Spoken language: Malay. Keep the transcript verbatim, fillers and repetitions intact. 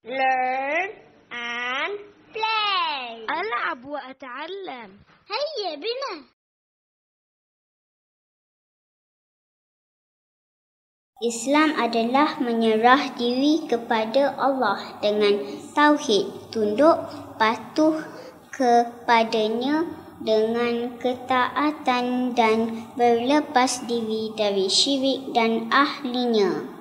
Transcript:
Learn and play. ألعب وأتعلم. هيا بنا. Islam adalah menyerah diri kepada Allah dengan tauhid, tunduk patuh kepadanya dengan ketaatan dan berlepas diri dari syirik dan ahlinya.